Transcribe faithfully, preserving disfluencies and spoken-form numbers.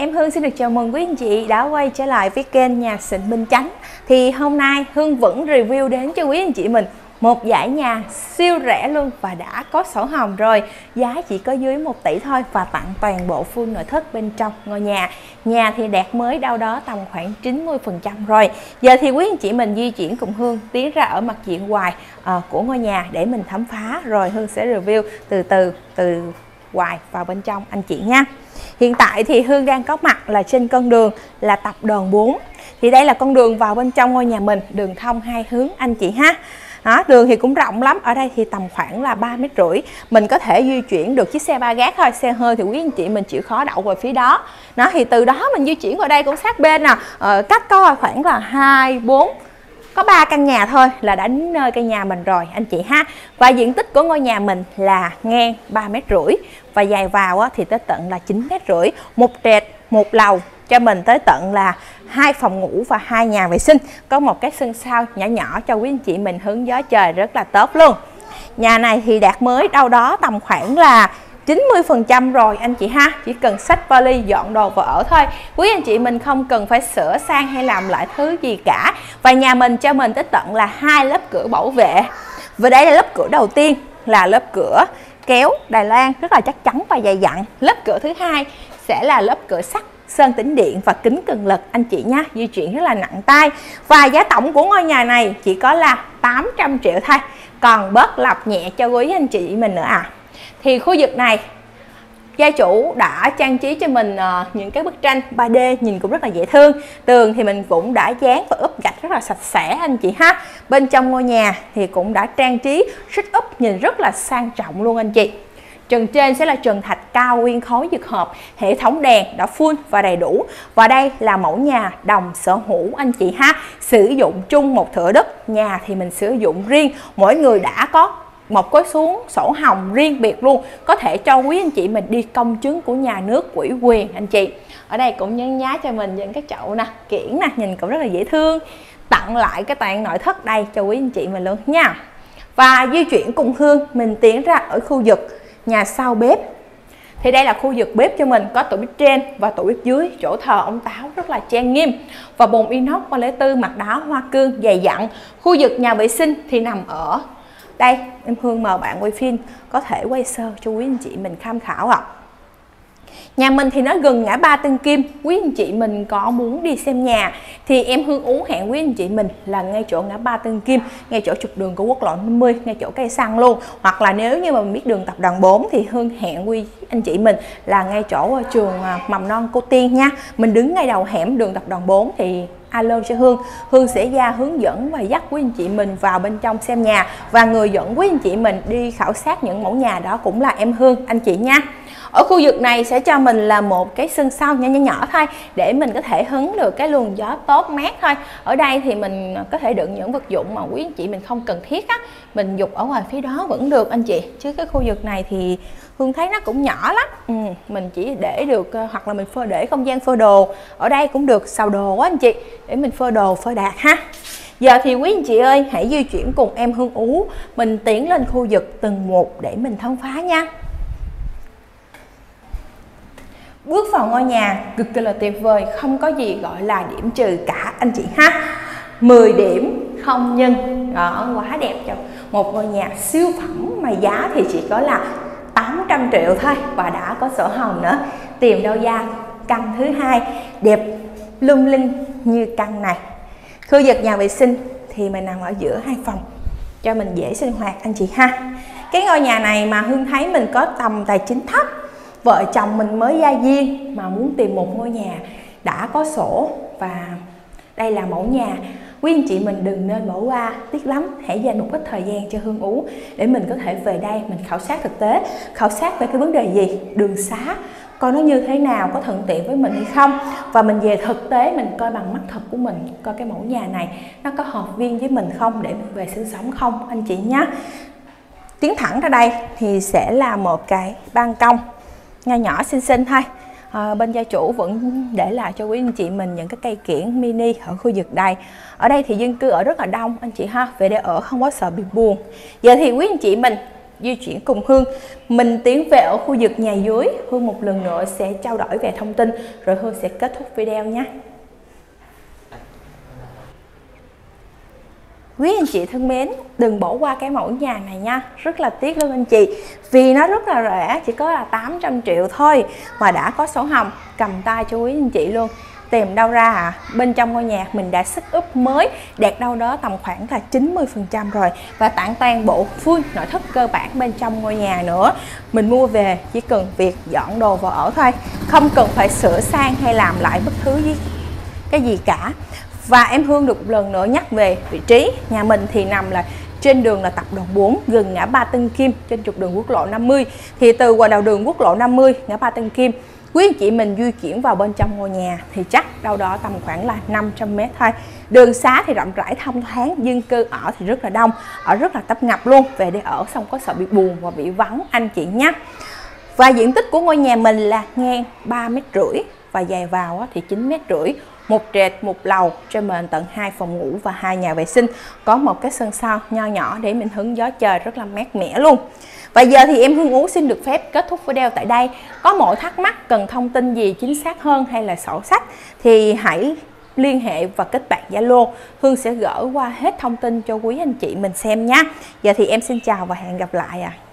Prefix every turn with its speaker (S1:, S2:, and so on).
S1: Em Hương xin được chào mừng quý anh chị đã quay trở lại với kênh Nhà Xịn Minh Chánh. Thì hôm nay Hương vẫn review đến cho quý anh chị mình một dãy nhà siêu rẻ luôn và đã có sổ hồng rồi. Giá chỉ có dưới một tỷ thôi và tặng toàn bộ full nội thất bên trong ngôi nhà. Nhà thì đạt mới đâu đó tầm khoảng chín mươi phần trăm rồi. Giờ thì quý anh chị mình di chuyển cùng Hương tiến ra ở mặt diện ngoài uh, của ngôi nhà để mình khám phá. Rồi Hương sẽ review từ từ từ ngoài vào bên trong anh chị nha. Hiện tại thì Hương đang có mặt là trên con đường là tập đoàn bốn. Thì đây là con đường vào bên trong ngôi nhà mình, đường thông hai hướng anh chị ha. Đó, đường thì cũng rộng lắm, ở đây thì tầm khoảng là ba mét rưỡi. Mình có thể di chuyển được chiếc xe ba gác thôi, xe hơi thì quý anh chị mình chịu khó đậu vào phía đó. Đó thì từ đó mình di chuyển vào đây cũng sát bên nè, ờ, cách có khoảng là hai, bốn, có ba căn nhà thôi là đã đến nơi căn nhà mình rồi anh chị ha. Và diện tích của ngôi nhà mình là ngang ba mét rưỡi và dài vào á, thì tới tận là chín mét rưỡi, một trệt, một lầu cho mình tới tận là hai phòng ngủ và hai nhà vệ sinh, có một cái sân sau nhỏ nhỏ cho quý anh chị mình hứng gió trời rất là tốt luôn. Nhà này thì đạt mới đâu đó tầm khoảng là chín mươi phần trăm rồi anh chị ha, chỉ cần xách vali dọn đồ vào ở thôi. Quý anh chị mình không cần phải sửa sang hay làm lại thứ gì cả. Và nhà mình cho mình tới tận là hai lớp cửa bảo vệ. Và đây là lớp cửa đầu tiên là lớp cửa kéo Đài Loan rất là chắc chắn và dày dặn. Lớp cửa thứ hai sẽ là lớp cửa sắt sơn tĩnh điện và kính cường lực anh chị nha, di chuyển rất là nặng tay. Và giá tổng của ngôi nhà này chỉ có là tám trăm triệu thôi, còn bớt lọc nhẹ cho quý anh chị mình nữa à. Thì khu vực này gia chủ đã trang trí cho mình uh, những cái bức tranh ba D nhìn cũng rất là dễ thương. Tường thì mình cũng đã dán và úp gạch rất là sạch sẽ anh chị ha. Bên trong ngôi nhà thì cũng đã trang trí xích úp nhìn rất là sang trọng luôn anh chị. Trần trên sẽ là trần thạch cao nguyên khối dược hợp, hệ thống đèn đã full và đầy đủ. Và đây là mẫu nhà đồng sở hữu anh chị ha, sử dụng chung một thửa đất. Nhà thì mình sử dụng riêng, mỗi người đã có một cái xuống sổ hồng riêng biệt luôn, có thể cho quý anh chị mình đi công chứng của nhà nước ủy quyền anh chị. Ở đây cũng nhấn nhá cho mình những cái chậu nè, kiển nè, nhìn cũng rất là dễ thương. Tặng lại cái toàn nội thất đây cho quý anh chị mình luôn nha. Và di chuyển cùng Hương mình tiến ra ở khu vực nhà sau bếp. Thì đây là khu vực bếp cho mình, có tủ bếp trên và tủ bếp dưới, chỗ thờ ông táo rất là trang nghiêm. Và bồn inox ba lẻ tư mặt đá hoa cương dày dặn. Khu vực nhà vệ sinh thì nằm ở đây, em Hương mời bạn quay phim có thể quay sơ cho quý anh chị mình tham khảo ạ. Nhà mình thì nó gần ngã ba Tân Kim. Quý anh chị mình có muốn đi xem nhà thì em Hương Ú hẹn quý anh chị mình là ngay chỗ ngã ba Tân Kim, ngay chỗ trục đường của quốc lộ năm mươi, ngay chỗ cây xăng luôn. Hoặc là nếu như mà mình biết đường tập đoàn bốn thì Hương hẹn quý anh chị mình là ngay chỗ trường mầm non Cô Tiên nha. Mình đứng ngay đầu hẻm đường tập đoàn bốn thì alo cho Hương. Hương sẽ ra hướng dẫn và dắt quý anh chị mình vào bên trong xem nhà. Và người dẫn quý anh chị mình đi khảo sát những mẫu nhà đó cũng là em Hương anh chị nha. Ở khu vực này sẽ cho mình là một cái sân sau nhỏ nhỏ nhỏ thôi, để mình có thể hứng được cái luồng gió tốt mát thôi. Ở đây thì mình có thể đựng những vật dụng mà quý anh chị mình không cần thiết á, mình dục ở ngoài phía đó vẫn được anh chị. Chứ cái khu vực này thì Hương thấy nó cũng nhỏ lắm, ừ, mình chỉ để được hoặc là mình phơi để không gian phơi đồ. Ở đây cũng được xào đồ quá anh chị, để mình phơi đồ phơi đạt ha. Giờ thì quý anh chị ơi, hãy di chuyển cùng em Hương Ú mình tiến lên khu vực từng một để mình khám phá nha. Bước vào ngôi nhà cực kỳ là tuyệt vời, không có gì gọi là điểm trừ cả anh chị ha. Mười điểm không nhân, đó, quá đẹp cho một ngôi nhà siêu phẩm mà giá thì chỉ có là tám trăm triệu thôi và đã có sổ hồng nữa. Tìm đâu ra căn thứ hai đẹp lung linh như căn này. Khu vực nhà vệ sinh thì mình nằm ở giữa hai phòng cho mình dễ sinh hoạt anh chị ha. Cái ngôi nhà này mà Hương thấy mình có tầm tài chính thấp, vợ chồng mình mới gia duyên mà muốn tìm một ngôi nhà đã có sổ, và đây là mẫu nhà. Quý anh chị mình đừng nên bỏ qua, tiếc lắm. Hãy dành một ít thời gian cho Hương Ú để mình có thể về đây mình khảo sát thực tế, khảo sát về cái vấn đề gì, đường xá coi nó như thế nào, có thuận tiện với mình hay không, và mình về thực tế mình coi bằng mắt thật của mình, coi cái mẫu nhà này nó có hợp viên với mình không để mình về sinh sống không anh chị nhé. Tiến thẳng ra đây thì sẽ là một cái ban công nho nhỏ xinh xinh thôi. À, bên gia chủ vẫn để lại cho quý anh chị mình những cái cây kiển mini ở khu vực đây. Ở đây thì dân cư ở rất là đông anh chị ha, về đây ở không có sợ bị buồn. Giờ thì quý anh chị mình di chuyển cùng Hương. Mình tiến về ở khu vực nhà dưới. Hương một lần nữa sẽ trao đổi về thông tin rồi Hương sẽ kết thúc video nhé. Quý anh chị thân mến, đừng bỏ qua cái mẫu nhà này nha. Rất là tiếc luôn anh chị, vì nó rất là rẻ, chỉ có là tám trăm triệu thôi mà đã có sổ hồng cầm tay cho quý anh chị luôn. Tìm đâu ra à? Bên trong ngôi nhà mình đã sức úp mới đạt đâu đó tầm khoảng là chín mươi phần trăm rồi, và tặng toàn bộ full nội thất cơ bản bên trong ngôi nhà nữa. Mình mua về chỉ cần việc dọn đồ vào ở thôi, không cần phải sửa sang hay làm lại bất thứ gì cái gì cả. Và em Hương được một lần nữa nhắc về vị trí. Nhà mình thì nằm là trên đường là Tập đoàn bốn, gần ngã ba Tân Kim, trên trục đường quốc lộ năm mươi. Thì từ ngoài đầu đường quốc lộ năm mươi, ngã ba Tân Kim, quý anh chị mình di chuyển vào bên trong ngôi nhà thì chắc đâu đó tầm khoảng là năm trăm mét thôi. Đường xá thì rộng rãi thông thoáng, dân cư ở thì rất là đông, ở rất là tấp nập luôn. Về để ở xong có sợ bị buồn và bị vắng anh chị nhé. Và diện tích của ngôi nhà mình là ngang ba mét rưỡi và dài vào thì chín mét rưỡi. Một trệt, một lầu, trên mình tận hai phòng ngủ và hai nhà vệ sinh. Có một cái sân sau nho nhỏ để mình hứng gió trời rất là mát mẻ luôn. Và giờ thì em Hương Ú xin được phép kết thúc video tại đây. Có mọi thắc mắc cần thông tin gì chính xác hơn hay là sổ sách thì hãy liên hệ và kết bạn Zalo. Hương sẽ gỡ qua hết thông tin cho quý anh chị mình xem nhé. Giờ thì em xin chào và hẹn gặp lại ạ. À.